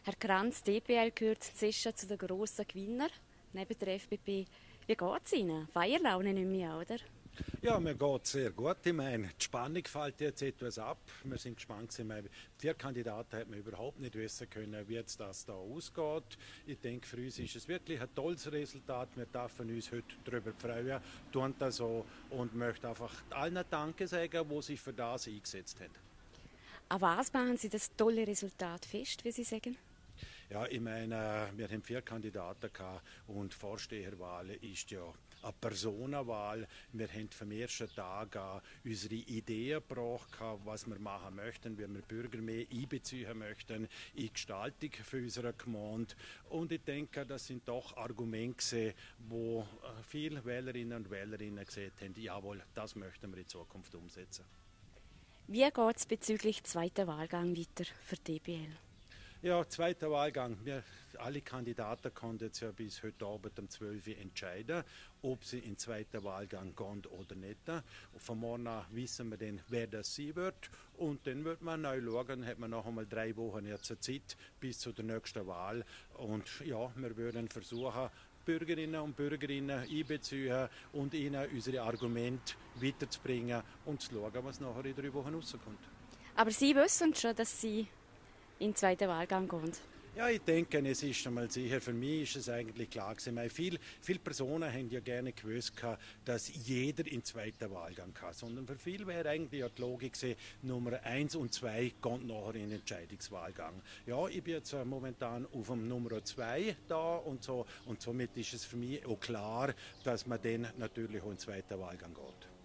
Herr Kranz, die DPL gehört inzwischen zu den grossen Gewinnern neben der FDP. Wie geht es Ihnen? Feierlaune nicht mehr, oder? Ja, mir geht sehr gut. Ich meine, die Spannung fällt jetzt etwas ab. Wir sind gespannt. Vier Kandidaten hätten wir überhaupt nicht wissen können, wie jetzt das da ausgeht. Ich denke, für uns ist es wirklich ein tolles Resultat. Wir dürfen uns heute darüber freuen, tun das so und möchte einfach allen Danke sagen, die sich für das eingesetzt haben. An was machen Sie das tolle Resultat fest, wie Sie sagen? Ja, ich meine, wir haben vier Kandidaten gehabt und Vorsteherwahl ist ja eine Personenwahl. Wir haben vom ersten Tag an unsere Ideen gebracht, was wir machen möchten, wie wir Bürger mehr einbeziehen möchten in die Gestaltung für unsere Gemeinde. Und ich denke, das sind doch Argumente, wo viele Wählerinnen und Wähler gesehen haben, jawohl, das möchten wir in Zukunft umsetzen. Wie geht es bezüglich zweiter Wahlgang weiter für die DPL? Ja, zweiter Wahlgang. Alle Kandidaten konnten jetzt ja bis heute Abend um 12 Uhr entscheiden, ob sie in den zweiten Wahlgang gehen oder nicht. Und von morgen an wissen wir dann, wer das sein wird. Und dann wird man neu schauen, hat man noch einmal 3 Wochen jetzt Zeit bis zu der nächsten Wahl. Und ja, wir würden versuchen, Bürgerinnen und Bürgerinnen einbeziehen und ihnen unsere Argumente weiterzubringen und zu schauen, was nachher in 3 Wochen rauskommt. Aber Sie wissen schon, dass Sie in den zweiten Wahlgang gehen. Ja, ich denke, es ist einmal sicher, für mich ist es eigentlich klar gewesen. Viele Personen haben ja gerne gewusst, dass jeder in den zweiten Wahlgang kann. Sondern für viele wäre eigentlich ja die Logik gewesen, Nummer 1 und 2 gehen nachher in den Entscheidungswahlgang. Ja, ich bin jetzt momentan auf dem Nummer 2 da und so. Und somit ist es für mich auch klar, dass man dann natürlich auch in den zweiten Wahlgang geht.